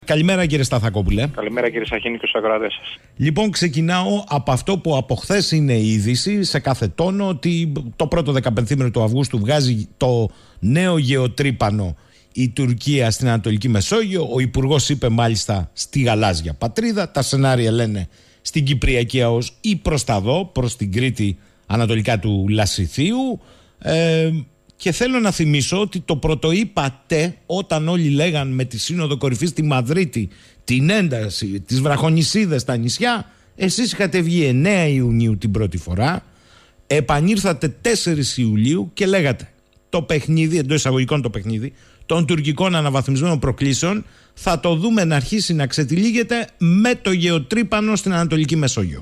Καλημέρα κύριε Σταθακόπουλε. Καλημέρα κύριε Σαχίνη και στους ακροατές σας. Λοιπόν, ξεκινάω από αυτό που από χθες είναι η είδηση σε κάθε τόνο, ότι το πρώτο 15 του Αυγούστου βγάζει το νέο γεωτρύπανο η Τουρκία στην Ανατολική Μεσόγειο. Ο Υπουργός είπε μάλιστα στη γαλάζια πατρίδα. Τα σενάρια λένε στην Κυπριακή ΑΟΣ ή προς τα δω, προς την Κρήτη ανατολικά του Λασιθίου. Και θέλω να θυμίσω ότι το πρωτοείπατε όταν όλοι λέγαν με τη Σύνοδο Κορυφής στη Μαδρίτη την ένταση, τις βραχονησίδες στα νησιά. Εσείς είχατε βγει 9 Ιουνίου την πρώτη φορά, επανήρθατε 4 Ιουλίου και λέγατε το παιχνίδι, εντός εισαγωγικών το παιχνίδι των τουρκικών αναβαθμισμένων προκλήσεων θα το δούμε να αρχίσει να ξετυλίγεται με το γεωτρύπανο στην Ανατολική Μεσόγειο.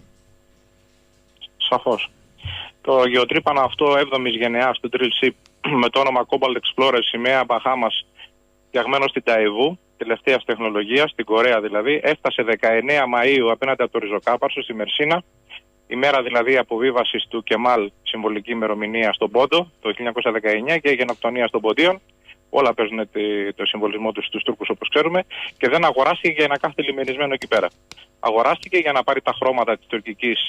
Σαφώς. Το γεωτρύπανο αυτό 7ης γενεάς του Drill Ship με το όνομα Cobalt Explorer, σημαία Μπαχάμας, φτιαγμένο στην Ταϊβού, τελευταίας τεχνολογίας, στην Κορέα δηλαδή, έφτασε 19 Μαΐου απέναντι από το ριζοκάπαρσο στη Μερσίνα, ημέρα δηλαδή αποβίβασης του Κεμάλ, συμβολική ημερομηνία στον Πόντο, το 1919, και η γενοκτονία των Ποντίων. Όλα παίζουν το συμβολισμό τους στους Τούρκους όπως ξέρουμε, και δεν αγοράστηκε για να κάθεται λιμενισμένο εκεί πέρα. Αγοράστηκε για να πάρει τα χρώματα της τουρκικής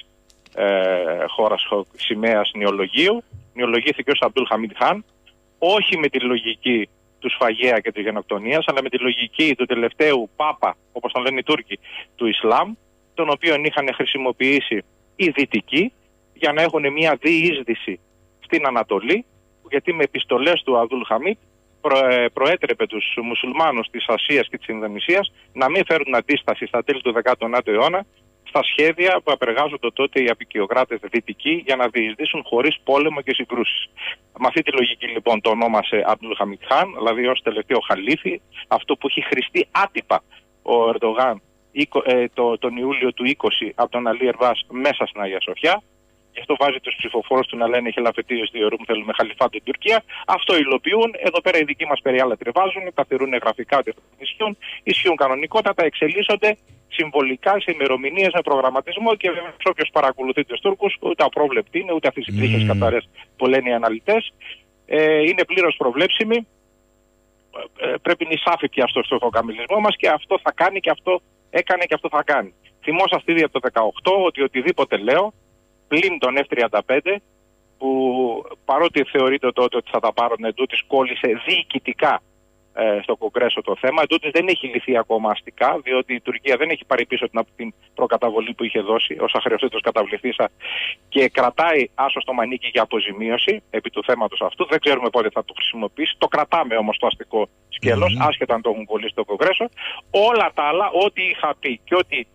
χώρας σημαίας νεολογίου. Νεολογήθηκε ως Αμπτούλ Χαμίντ Χάν, όχι με τη λογική του σφαγέα και της γενοκτονίας, αλλά με τη λογική του τελευταίου Πάπα, όπως τον λένε οι Τούρκοι, του Ισλάμ, τον οποίο είχαν χρησιμοποιήσει οι Δυτικοί για να έχουν μια διείσδυση στην Ανατολή, γιατί με επιστολές του Αμπτούλ Χαμίντ προέτρεπε τους μουσουλμάνους της Ασίας και της Ινδονησίας να μην φέρουν αντίσταση στα τέλη του 19ου αιώνα στα σχέδια που απεργάζονται τότε οι αποικιοκράτες δυτικοί για να διεισδύσουν χωρίς πόλεμο και συγκρούσεις. Με αυτή τη λογική λοιπόν το ονόμασε Αμπτούλ Χαμίντ Χάν, δηλαδή ως τελευταίο χαλίφη, αυτό που έχει χρηστεί άτυπα ο Ερντογάν τον Ιούλιο του 20 από τον Αλί Ερβάς μέσα στην Αγία Σοφιά. Γι' αυτό βάζει τους ψηφοφόρους του να λένε χελαφετίες διορούμ, θέλουμε χαλιφά την Τουρκία. Αυτό υλοποιούν. Εδώ πέρα οι δικοί μας περιάλατροι βάζουν, τα θεωρούν γραφικά ότι ισχύουν κανονικότατα, εξελίσσονται συμβολικά σε ημερομηνίες με προγραμματισμό, και όποιος παρακολουθεί τους Τούρκους, ούτε απρόβλεπτοι είναι, ούτε αυτές οι τρίχες καθαρές που λένε οι αναλυτές. Είναι πλήρως προβλέψιμοι. Πρέπει να εισάφει πια στο στοχοκαμιλισμό μας, και αυτό θα κάνει και αυτό έκανε και αυτό θα κάνει. Θυμόσαστε ήδη από το 2018 ότι οτιδήποτε λέω, πλην τον F-35, που παρότι θεωρείται τότε ότι θα τα πάρουν, εντούτοις κόλλησε διοικητικά στο Κογκρέσο το θέμα, εντούτοις δεν έχει λυθεί ακόμα αστικά, διότι η Τουρκία δεν έχει πάρει πίσω την προκαταβολή που είχε δώσει, όσα χρεωστήτως καταβληθήσα, και κρατάει άσωστο μανίκι για αποζημίωση επί του θέματος αυτού. Δεν ξέρουμε πότε θα το χρησιμοποιήσει. Το κρατάμε όμως το αστικό σκέλος, άσχετα αν το έχουν κολλήσει στο Κογκρέσο. Όλα τα άλλα, ό,τι είχα πει και ό,τι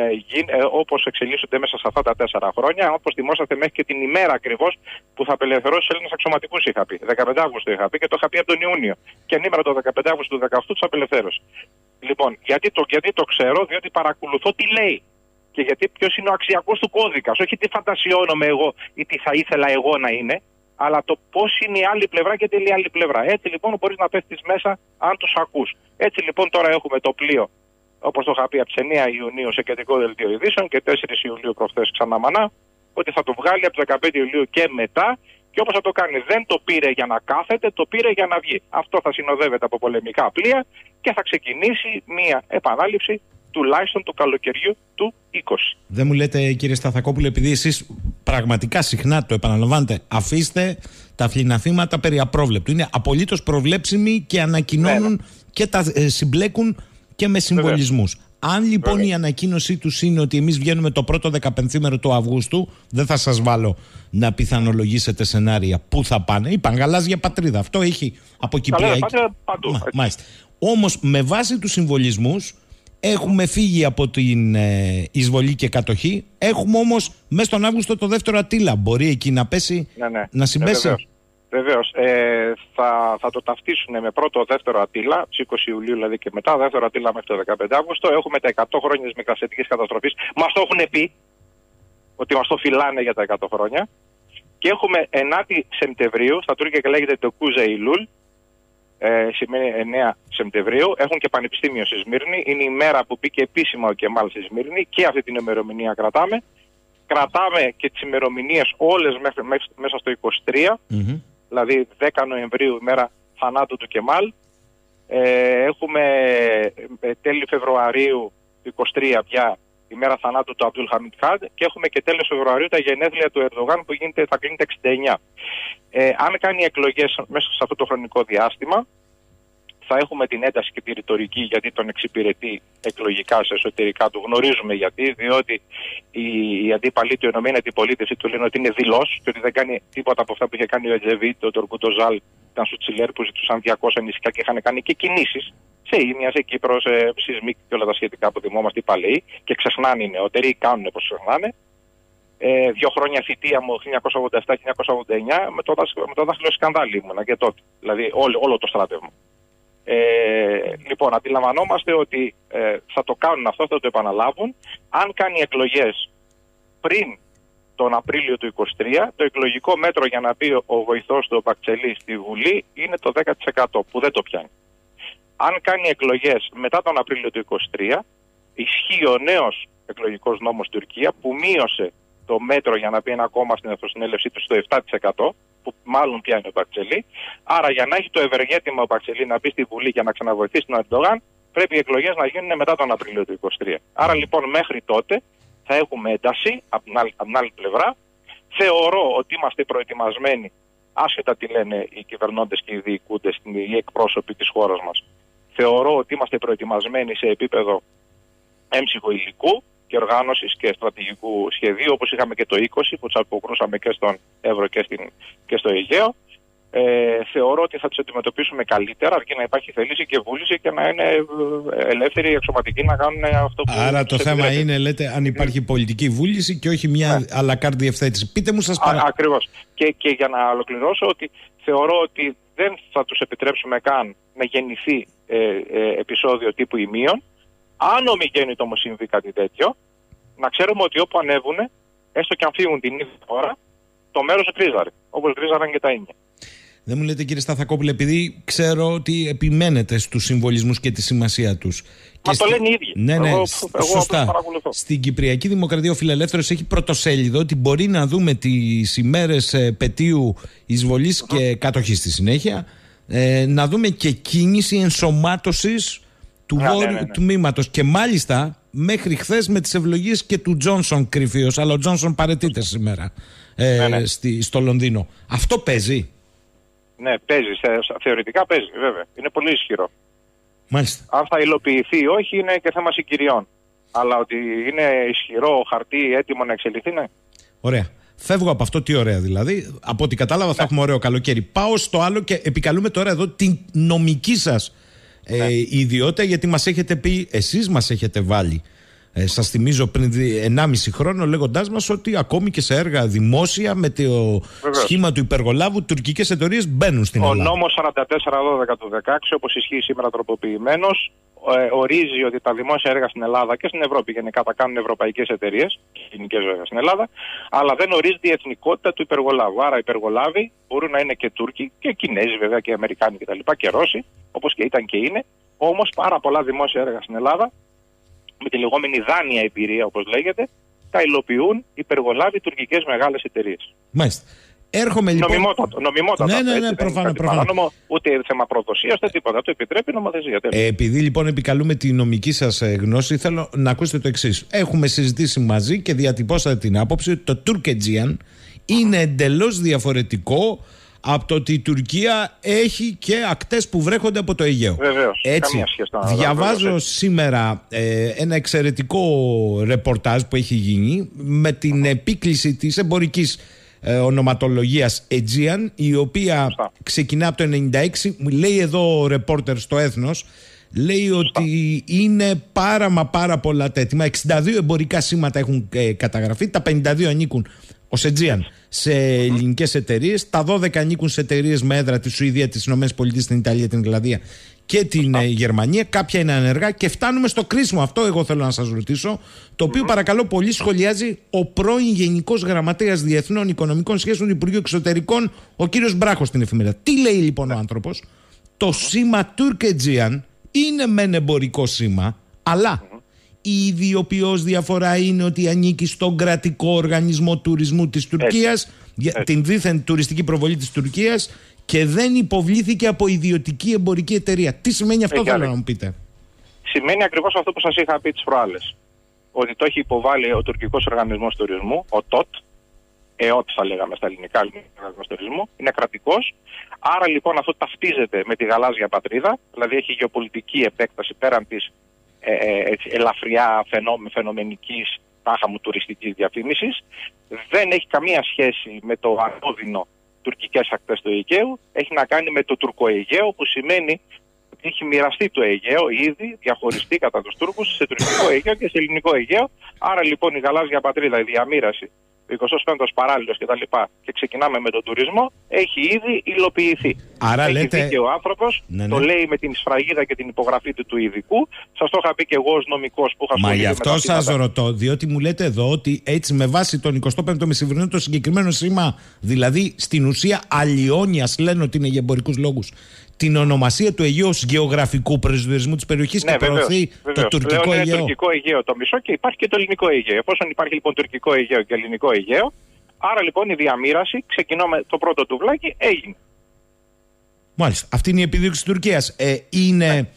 όπως εξελίσσονται μέσα σε αυτά τα 4 χρόνια, όπως θυμόσαστε μέχρι και την ημέρα ακριβώς που θα απελευθερώσει τους Έλληνες αξιωματικούς, είχα πει. 15 Αύγουστο είχα πει, και το είχα πει από τον Ιούνιο. Και ανήμερα το 15 Αύγουστο του 2018 τους απελευθέρωσε. Λοιπόν, γιατί το ξέρω, διότι παρακολουθώ τι λέει. Και γιατί ποιος είναι ο αξιακός του κώδικας. Όχι τι φαντασιώνομαι εγώ ή τι θα ήθελα εγώ να είναι, αλλά το πώς είναι η άλλη πλευρά και τι λέει η άλλη πλευρά. Έτσι λοιπόν μπορείς να πέφτεις μέσα αν τους ακούς. Έτσι λοιπόν τώρα έχουμε το πλοίο, όπως το είχα πει, από τις 9 Ιουνίου σε κεντρικό δελτίο ειδήσεων και 4 Ιουλίου προχθές ξανά μανά, ότι θα το βγάλει από τις 15 Ιουλίου και μετά, και όπως θα το κάνει. Δεν το πήρε για να κάθεται, το πήρε για να βγει. Αυτό θα συνοδεύεται από πολεμικά πλοία και θα ξεκινήσει μια επανάληψη τουλάχιστον του καλοκαιριού του 20. Δεν μου λέτε, κύριε Σταθακόπουλε, επειδή εσείς πραγματικά συχνά το επαναλαμβάνετε, αφήστε τα φλιναθήματα περί απρόβλεπτου. Είναι απολύτως προβλέψιμοι και ανακοινώνουν και τα συμπλέκουν και με συμβολισμούς. Αν λοιπόν η ανακοίνωσή τους είναι ότι εμείς βγαίνουμε το πρώτο 15μέρο του Αυγούστου, δεν θα σας βάλω να πιθανολογήσετε σενάρια πού θα πάνε. Είπαν γαλάζια πατρίδα. Αυτό έχει από Κυπριακή. Μάλιστα. Όμως με βάση τους συμβολισμούς έχουμε φύγει από την εισβολή και κατοχή. Έχουμε όμως μέσα στον Αύγουστο το δεύτερο Αττήλα. Μπορεί εκεί να πέσει, να συμπέσει. Βεβαίως. Θα το ταυτίσουν με πρώτο δεύτερο Αττήλα, 20 Ιουλίου δηλαδή και μετά, δεύτερο Αττήλα μέχρι το 15 Αύγουστο. Έχουμε τα 100 χρόνια της μικρασιατικής καταστροφής. Μας το έχουν πει ότι μας το φυλάνε για τα 100 χρόνια. Και έχουμε 9η Σεπτεμβρίου, στα Τούρκια λέγεται το Κούζα Ιλούλ, σημαίνει 9 Σεπτεμβρίου. Έχουν και πανεπιστήμιο στη Σμύρνη. Είναι η μέρα που μπήκε επίσημα ο Κεμάλ στη Σμύρνη, και αυτή την ημερομηνία κρατάμε. Κρατάμε και τις ημερομηνίες όλες μέσα στο 23, δηλαδή 10 Νοεμβρίου, ημέρα θανάτου του Κεμάλ. Έχουμε τέλη Φεβρουαρίου του 23 πια η μέρα θανάτου του Αμπτούλ Χαμίντ Χαντ και έχουμε και τέλος Φεβρουαρίου τα γενέθλια του Ερντογάν που θα κλείνει τα 69. Αν κάνει εκλογές μέσα σε αυτό το χρονικό διάστημα, θα έχουμε την ένταση και τη ρητορική, γιατί τον εξυπηρετεί εκλογικά σε εσωτερικά του. Γνωρίζουμε γιατί, διότι οι αντίπαλοι του, η ενωμένη αντιπολίτευση του λένε ότι είναι δηλός και ότι δεν κάνει τίποτα από αυτά που είχε κάνει ο Ετζεβίτ, ο Τουρκούτο Ζάλ, ήταν Σουτσιλέρ που ζητούσαν 200 νησιά και είχαν κάνει και κινήσεις σε Ήμια, σε Κύπρο, σε Σισμίκ και όλα τα σχετικά που θυμόμαστε οι παλαιοί και ξεχνάνε οι νεότεροι, κάνουν όπως ξεχνάνε. 2 χρόνια θητεία μου, 1987-1989, με το δάχτυλο σκανδάλι ήμουνα και τότε. Δηλαδή όλο το στράτευμα. Λοιπόν, αντιλαμβανόμαστε ότι θα το κάνουν αυτό, θα το επαναλάβουν. Αν κάνει εκλογές πριν τον Απρίλιο του 2023, το εκλογικό μέτρο για να πει ο βοηθός του Μπακτσελή στη Βουλή είναι το 10%, που δεν το πιάνει. Αν κάνει εκλογές μετά τον Απρίλιο του 2023, ισχύει ο νέος εκλογικός νόμος Τουρκία που μείωσε το μέτρο για να πει ένα κόμμα στην εθνοσυνέλευσή του στο 7%, που μάλλον πιάνει ο Μπακτσελή. Άρα, για να έχει το ευεργέτημα ο Μπακτσελή να μπει στη Βουλή και να ξαναβοηθήσει τον Ερντογάν, πρέπει οι εκλογές να γίνουν μετά τον Απρίλιο του 2023. Άρα, λοιπόν, μέχρι τότε θα έχουμε ένταση από την άλλη πλευρά. Θεωρώ ότι είμαστε προετοιμασμένοι, άσχετα τι λένε οι κυβερνώντες και οι διοικούντες, οι εκπρόσωποι της χώρας μας. Θεωρώ ότι είμαστε προετοιμασμένοι σε επίπεδο έμψυχου υλικού και οργάνωσης και στρατηγικού σχεδίου, όπως είχαμε και το 20 που τους αποκρούσαμε και στον Εύρο και στο Αιγαίο. Θεωρώ ότι θα τους αντιμετωπίσουμε καλύτερα, αρκεί να υπάρχει θελήση και βούληση και να είναι ελεύθεροι, εξωματικοί να κάνουν αυτό που. Άρα το θέμα επιτρέπει. Είναι, λέτε, αν υπάρχει πολιτική βούληση και όχι μια αλακάρ διευθέτηση. Πείτε μου, σας παρακαλώ. Ακριβώς. Και για να ολοκληρώσω, ότι θεωρώ ότι δεν θα τους επιτρέψουμε καν να γεννηθεί επεισόδιο τύπου ημείων. Αν ομιγέννητο όμως συμβεί κάτι τέτοιο, να ξέρουμε ότι όπου ανέβουνε, έστω και αν φύγουν την ίδια ώρα, το μέρος γκρίζαρε, όπως γκρίζαραν και τα ίνια. Δεν μου λέτε, κύριε Σταθακόπουλε, επειδή ξέρω ότι επιμένετε στους συμβολισμούς και τη σημασία τους. Μα το λένε οι ίδιοι. Ναι, σωστά. Στην Κυπριακή Δημοκρατία ο Φιλελεύθερος έχει πρωτοσέλιδο ότι μπορεί να δούμε τις ημέρες επετείου εισβολής και κατοχής στη συνέχεια, να δούμε και κίνηση ενσωμάτωσης του βόρειου τμήματος. Και μάλιστα μέχρι χθες με τις ευλογίες και του Τζόνσον κρυφίως, αλλά ο Τζόνσον παραιτείται σήμερα στο Λονδίνο. Αυτό παίζει. Ναι, παίζει. Θεωρητικά παίζει, βέβαια. Είναι πολύ ισχυρό. Μάλιστα. Αν θα υλοποιηθεί ή όχι είναι και θέμα συγκυριών. Αλλά ότι είναι ισχυρό χαρτί έτοιμο να εξελιχθεί, ναι. Ωραία. Φεύγω από αυτό, τι ωραία δηλαδή. Από ό,τι κατάλαβα θα έχουμε ωραίο καλοκαίρι. Πάω στο άλλο και επικαλούμε τώρα εδώ την νομική σας ιδιότητα, γιατί μας έχετε πει, εσείς μας έχετε βάλει, σας θυμίζω πριν 1,5 χρόνο, λέγοντάς μας ότι ακόμη και σε έργα δημόσια με το σχήμα του υπεργολάβου τουρκικές εταιρείες μπαίνουν στην Ελλάδα. Ο νόμος 4412 του 16, όπως ισχύει σήμερα τροποποιημένος, ορίζει ότι τα δημόσια έργα στην Ελλάδα και στην Ευρώπη γενικά τα κάνουν ευρωπαϊκές εταιρείες, κοινικές βέβαια στην Ελλάδα, αλλά δεν ορίζει η εθνικότητα του υπεργολάβου. Άρα οι υπεργολάβοι μπορούν να είναι και Τούρκοι και Κινέζοι βέβαια και Αμερικάνοι κτλ. Και Ρώσοι, όπως και ήταν και είναι. Όμως πάρα πολλά δημόσια έργα στην Ελλάδα, με τη λεγόμενη δάνεια εμπειρία όπως λέγεται, τα υλοποιούν υπεργολάβοι τουρκικές μεγάλες εταιρείες. Μάλιστα. Έρχομαι λοιπόν. Νομιμότατα. Ναι, προφανώς. Ούτε θέμα προδοσίας, ούτε τίποτα. Το επιτρέπει η νομοθεσία. Επειδή λοιπόν επικαλούμε τη νομική σας γνώση, θέλω να ακούσετε το εξής. Έχουμε συζητήσει μαζί και διατυπώσατε την άποψη ότι το Turk-Aegean είναι εντελώς διαφορετικό από το ότι η Τουρκία έχει και ακτές που βρέχονται από το Αιγαίο. Βεβαίως. Έτσι, διαβάζω σήμερα ένα εξαιρετικό ρεπορτάζ που έχει γίνει με την επίκληση της εμπορικής ονοματολογίας Aegean, η οποία ξεκινά από το 1996. Λέει εδώ ο ρεπόρτερ στο Έθνος, λέει ότι είναι πάρα πολλά τα έτοιμα. 62 εμπορικά σήματα έχουν καταγραφεί, τα 52 ανήκουν ως Aegean σε ελληνικές εταιρείες, τα 12 ανήκουν σε εταιρείες με έδρα τη Σουηδία, τις ΗΠΑ, την Ιταλία, την Ιρλανδία και την Γερμανία. Κάποια είναι ανεργά και φτάνουμε στο κρίσιμο. Αυτό εγώ θέλω να σας ρωτήσω, το οποίο παρακαλώ πολύ σχολιάζει ο πρώην Γενικός Γραμματέας Διεθνών Οικονομικών Σχέσεων του Υπουργείου Εξωτερικών, ο κύριος Μπράχος, στην εφημερίδα. Τι λέει λοιπόν ο άνθρωπος? Το σήμα Turk-Aegean είναι μεν εμπορικό σήμα, αλλά η ιδιοποιώς διαφορά είναι ότι ανήκει στον κρατικό οργανισμό τουρισμού της Τουρκίας, για την δίθεν τουριστική προβολή της Τουρκίας και δεν υποβλήθηκε από ιδιωτική εμπορική εταιρεία. Τι σημαίνει αυτό, θέλω να μου πείτε? Σημαίνει ακριβώς αυτό που σας είχα πει τις προάλλες. Ότι το έχει υποβάλει ο τουρκικός οργανισμός τουρισμού, ο ΤΟΤ, ΕΟΤ θα λέγαμε στα ελληνικά, οργανισμός τουρισμού, είναι κρατικός. Άρα λοιπόν αυτό ταυτίζεται με τη γαλάζια πατρίδα, δηλαδή έχει γεωπολιτική επέκταση πέραν της ελαφριά φαινομενικής τάχα μου τουριστικής διαφήμισης. Δεν έχει καμία σχέση με το ανώδυνο τουρκικές ακτές του Αιγαίου, έχει να κάνει με το τουρκοαιγαίο, που σημαίνει ότι έχει μοιραστεί το Αιγαίο ήδη, διαχωριστεί κατά τους Τούρκους σε τουρκικό Αιγαίο και σε ελληνικό Αιγαίο. Άρα λοιπόν η γαλάζια πατρίδα, η διαμοίραση, ο 25ος παράλληλος κτλ. Και ξεκινάμε με τον τουρισμό, έχει ήδη υλοποιηθεί. Άρα έχει λέτε... δίκαιο ο άνθρωπος, το λέει με την σφραγίδα και την υπογραφή του ειδικού. Σας το είχα πει και εγώ ως νομικός που είχα ασχοληθεί. Μα γι' αυτό σας ρωτώ, διότι μου λέτε εδώ ότι έτσι με βάση τον 25ο μεσημβρινό το συγκεκριμένο σήμα, δηλαδή στην ουσία αλλοιώνει, ας λένε ότι είναι για εμπορικούς λόγους, την ονομασία του Αιγαίου ως γεωγραφικού προσδιορισμού της περιοχής και προωθεί το τουρκικό Αιγαίο. Είναι τουρκικό Αιγαίο το μισό και υπάρχει και το ελληνικό Αιγαίο. Εφόσον υπάρχει λοιπόν τουρκικό Αιγαίο και ελληνικό Αιγαίο, άρα λοιπόν η διαμοίραση, ξεκινώ με το πρώτο τουβλάκι, έγινε. Μάλιστα. Αυτή είναι η επιδίωξη της Τουρκίας. Είναι,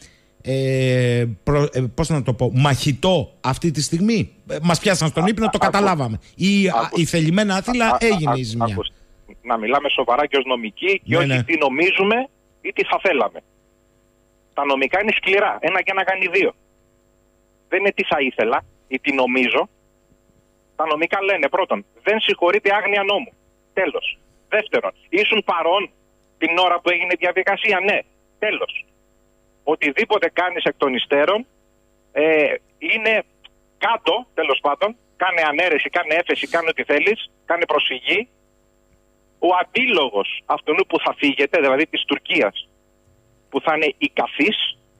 πώς να το πω, μαχητό αυτή τη στιγμή? Μας πιάσαν στον ύπνο, το καταλάβαμε. Ή η θελημένα άθυλα έγινε η ζημιά? Να μιλάμε σοβαρά και ως νομικοί και όχι τι νομίζουμε ή τι θα θέλαμε. Τα νομικά είναι σκληρά. Ένα και ένα κάνει δύο. Δεν είναι τι θα ήθελα ή τι νομίζω. Τα νομικά λένε πρώτον, δεν συγχωρείται άγνοια νόμου. Τέλος. Δεύτερον, ήσουν παρόν την ώρα που έγινε η διαδικασία? Ναι. Τέλος. Οτιδήποτε κάνεις εκ των υστέρων είναι κάτω, τέλος πάντων, κάνε ανέρεση, κάνε έφεση, κάνε ό,τι θέλεις, κάνε προσφυγή. Ο αντίλογος αυτού που θα φύγετε, δηλαδή της Τουρκίας, που θα είναι η καφής,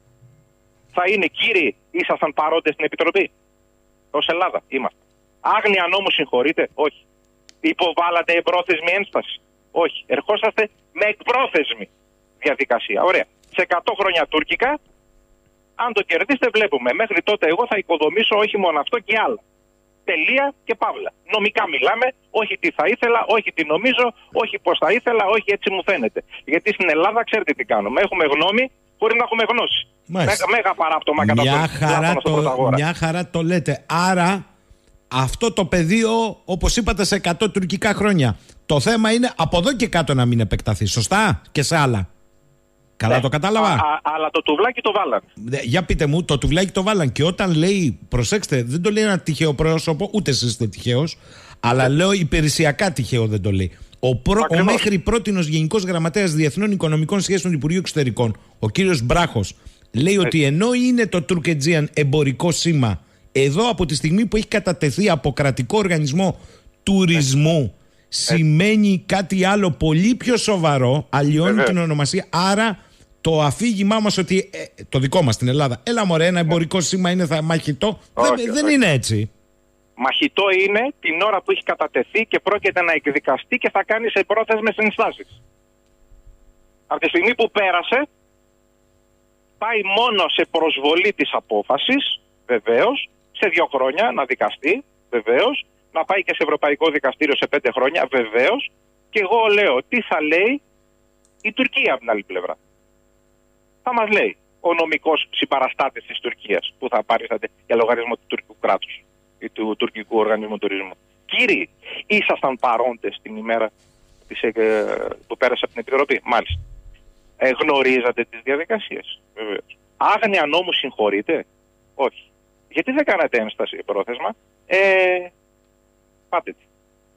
θα είναι κύριοι, ήσασταν παρόντες στην Επιτροπή? Ως Ελλάδα είμαστε. Άγνοια νόμου συγχωρείτε? Όχι. Υποβάλλατε εμπρόθεσμη ένσταση? Όχι. Ερχόσαστε με εκπρόθεσμη διαδικασία. Ωραία. Σε 100 χρόνια τουρκικά, αν το κερδίσετε, βλέπουμε. Μέχρι τότε εγώ θα οικοδομήσω όχι μόνο αυτό και άλλα. Τελεία και παύλα. Νομικά μιλάμε, όχι τι θα ήθελα, όχι τι νομίζω, όχι πώς θα ήθελα, όχι έτσι μου φαίνεται. Γιατί στην Ελλάδα ξέρετε τι κάνουμε. Έχουμε γνώμη χωρίς να έχουμε γνώση. Μέγα παράπτωμα κατά Μια χαρά το λέτε. Άρα αυτό το πεδίο, όπως είπατε, σε 100 τουρκικά χρόνια. Το θέμα είναι από εδώ και κάτω να μην επεκταθεί. Σωστά? Και σε άλλα. Καλά το κατάλαβα. Αλλά το τουβλάκι το βάλαν. Για πείτε μου, το τουβλάκι το βάλαν. Και όταν λέει, προσέξτε, δεν το λέει ένα τυχαίο πρόσωπο, ούτε εσείς είστε τυχαίος, αλλά λέω υπηρεσιακά τυχαίο δεν το λέει. Ο μέχρι πρότινος Γενικός Γραμματέας Διεθνών Οικονομικών Σχέσεων του Υπουργείου Εξωτερικών, ο κύριος Μπράχος, λέει ότι ενώ είναι το Turk-Aegean εμπορικό σήμα, εδώ από τη στιγμή που έχει κατατεθεί από κρατικό οργανισμό τουρισμού, σημαίνει κάτι άλλο πολύ πιο σοβαρό, αλλοιώνει την ονομασία. Άρα το αφήγημά μας ότι το δικό μας στην Ελλάδα, έλα μωρέ, ένα εμπορικό σήμα είναι μαχητό, δεν είναι έτσι. Μαχητό είναι την ώρα που έχει κατατεθεί και πρόκειται να εκδικαστεί και θα κάνει σε πρόθεσμες ενστάσεις. Από τη στιγμή που πέρασε, πάει μόνο σε προσβολή της απόφασης, βεβαίως, σε 2 χρόνια να δικαστεί, βεβαίως, να πάει και σε Ευρωπαϊκό Δικαστήριο σε 5 χρόνια, βεβαίως, και εγώ λέω τι θα λέει η Τουρκία από την άλλη πλευρά. Θα μας λέει ο νομικός συμπαραστάτης της Τουρκίας που θα παρίσταται για λογαριασμό του τουρκικού κράτους ή του τουρκικού οργανισμού τουρισμού. Κύριοι, ήσασταν παρόντες την ημέρα που πέρασε από την Επιτροπή? Μάλιστα. Γνωρίζατε τις διαδικασίες? Βεβαίως. Άγνοια νόμου συγχωρείτε? Όχι. Γιατί δεν κάνατε ένσταση πρόθεσμα? Πάτε τι.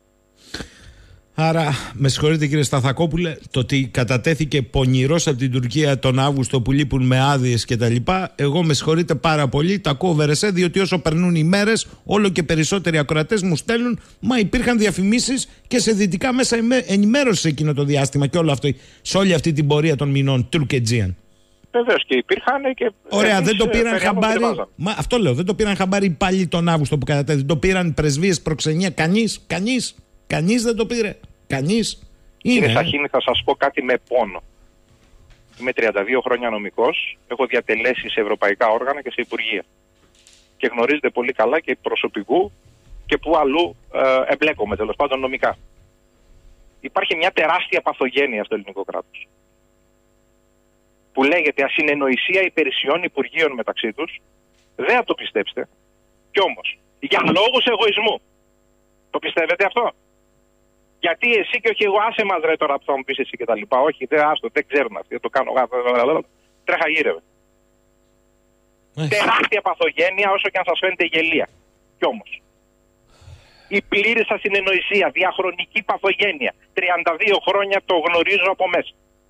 Άρα, με συγχωρείτε κύριε Σταθακόπουλε, το ότι κατατέθηκε πονηρός από την Τουρκία τον Αύγουστο που λείπουν με άδειες και τα λοιπά, εγώ με συγχωρείτε πάρα πολύ, τα ακούω βερεσέ, διότι όσο περνούν οι μέρες, όλο και περισσότεροι ακροατές μου στέλνουν, μα υπήρχαν διαφημίσεις και σε δυτικά μέσα ενημέρωσης εκείνο το διάστημα και όλο αυτό, σε όλη αυτή την πορεία των μηνών Turk-Aegean. Βεβαίως και υπήρχαν και. Ωραία, δεν το πήραν χαμπάρι. Αυτό λέω, δεν το πήραν χαμπάρι πάλι τον Αύγουστο που κατατέθηκε. Το πήραν πρεσβείες, προξενία, κανείς δεν το πήρε. Κανείς. Κύριε Σαχίνη, θα σας πω κάτι με πόνο. Είμαι 32 χρόνια νομικός, έχω διατελέσει σε ευρωπαϊκά όργανα και σε υπουργεία. Και γνωρίζετε πολύ καλά και προσωπικού και που αλλού εμπλέκομαι τέλος πάντων νομικά. υπάρχει μια τεράστια παθογένεια στο ελληνικό κράτος, που λέγεται ασυνεννοησία υπηρεσιών υπουργείων μεταξύ τους. Δεν θα το πιστέψετε. Κι όμως, για λόγους εγωισμού. Το πιστεύετε αυτό? Γιατί εσύ και όχι εγώ, άσε μας ρε τώρα που θα μου πεις εσύ και τα λοιπά. Όχι, δεν ξέρουν αυτοί, δεν το κάνω. Τρέχα γύρευε. Τεράστια παθογένεια, όσο και αν σας φαίνεται γελία. Κι όμως, η πλήρης ασυνεννοησία, διαχρονική παθογένεια. 32 χρόνια το γνωρίζω από μέσα.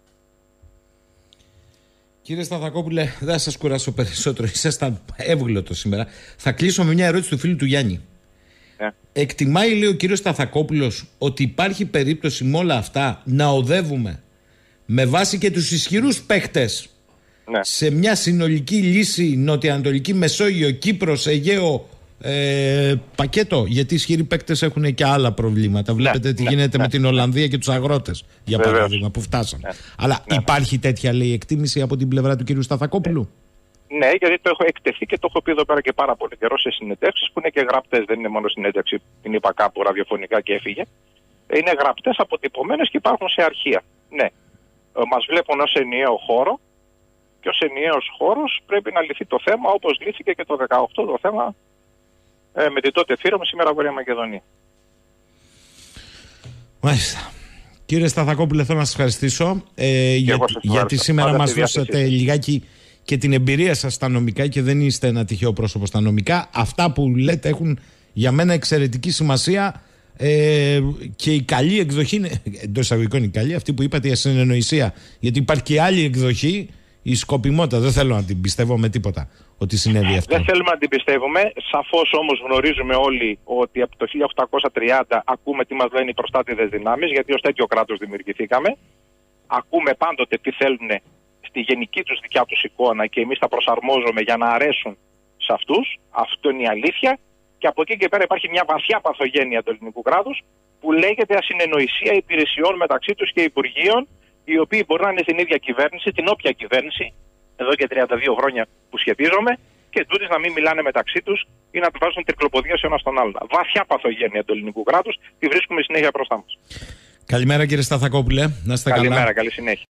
Κύριε Σταθακόπουλε, δεν θα σας κουράσω περισσότερο. Ήσασταν εύγλωτο σήμερα. Θα κλείσω με μια ερώτηση του φίλου του Γιάννη. Εκτιμάει, λέει ο κύριος Σταθακόπουλος, ότι υπάρχει περίπτωση με όλα αυτά να οδεύουμε με βάση και τους ισχυρούς παίχτες σε μια συνολική λύση Νοτιοανατολική Μεσόγειο, Κύπρος, Αιγαίο πακέτο? Γιατί οι ισχυροί παίκτες έχουν και άλλα προβλήματα. Βλέπετε τι γίνεται με την Ολλανδία και τους αγρότες, για παράδειγμα, που φτάσαμε. Αλλά υπάρχει τέτοια, λέει, εκτίμηση από την πλευρά του κύριου Σταθακόπουλου? Ναι, γιατί το έχω εκτεθεί και το έχω πει εδώ πέρα και πάρα πολύ καιρό σε συνεντεύξεις που είναι και γραπτές. Δεν είναι μόνο συνέντευξη, την είπα κάπου ραδιοφωνικά και έφυγε. Είναι γραπτές, αποτυπωμένες και υπάρχουν σε αρχεία. Ναι, μας βλέπουν ως ενιαίο χώρο και ως ενιαίος χώρος πρέπει να λυθεί το θέμα, όπως λύθηκε και το 2018 το θέμα με την τότε Φύρωμη, σήμερα Βορεια Μακεδονία. Μάλιστα. Κύριε Σταθακόπουλε, θέλω να σας ευχαριστήσω γιατί σήμερα μας δώσατε λιγάκι και την εμπειρία σας στα νομικά, και δεν είστε ένα τυχαίο πρόσωπο στα νομικά. Αυτά που λέτε έχουν για μένα εξαιρετική σημασία, και η καλή εκδοχή είναι, εντός εισαγωγικών η καλή, αυτή που είπατε, η ασυνεννοησία. Γιατί υπάρχει και άλλη εκδοχή, η σκοπιμότητα. Δεν θέλω να την πιστεύω με τίποτα ότι συνέβη αυτό. Δεν θέλουμε να την πιστεύουμε. Σαφώς όμως γνωρίζουμε όλοι ότι από το 1830 ακούμε τι μας λένε οι προστάτηδες δυνάμεις, γιατί ως τέτοιο κράτος δημιουργηθήκαμε. Ακούμε πάντοτε τι θέλουν στη γενική τους δικιά τους εικόνα και εμείς τα προσαρμόζουμε για να αρέσουν σε αυτούς. Αυτό είναι η αλήθεια. Και από εκεί και πέρα υπάρχει μια βαθιά παθογένεια του ελληνικού κράτους που λέγεται ασυνεννοησία υπηρεσιών μεταξύ τους και υπουργείων, οι οποίοι μπορεί να είναι στην ίδια κυβέρνηση, την όποια κυβέρνηση, εδώ και 32 χρόνια που σχετίζομαι, και τούτες να μην μιλάνε μεταξύ τους ή να του βάζουν τρικλοποδία σε ένα στον άλλον. Βαθιά παθογένεια του ελληνικού κράτους, τη βρίσκουμε συνέχεια μπροστά μας. Καλημέρα κύριε Σταθακόπουλε, να είστε καλά. Καλημέρα, καλή συνέχεια.